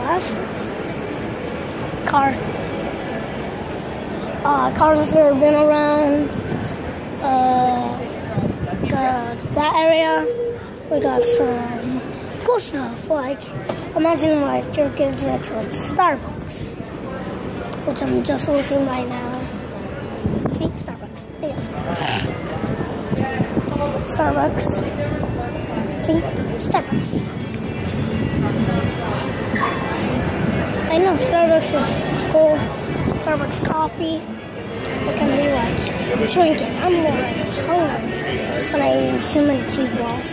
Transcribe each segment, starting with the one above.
That's car. Cars that have been around that area. We got some cool stuff, like imagine like you're getting to like Starbucks, which I'm just working right now. See, Starbucks. Yeah. Starbucks. See, Starbucks. I know Starbucks is cool. Starbucks coffee. It can be like drinking. I'm more hungry when I eat too many cheese balls.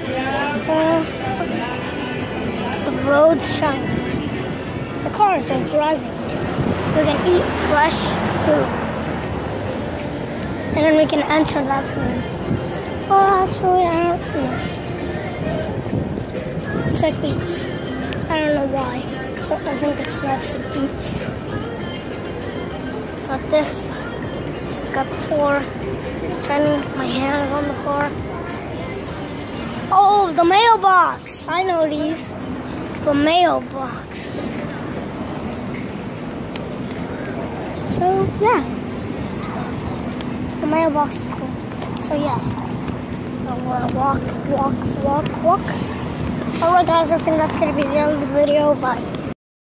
The road's shining. The cars are driving. We can eat fresh food. And then we can enter that food. Oh, actually, I don't know. It's like beets. I don't know why. So I think it's nice to beets. Got this. Got the floor. Turning my hands on the floor. Oh, the mailbox. I know these. The mailbox. So, yeah. The mailbox is cool. So, yeah. I'm gonna walk. Alright, guys, I think that's gonna be the end of the video. Bye.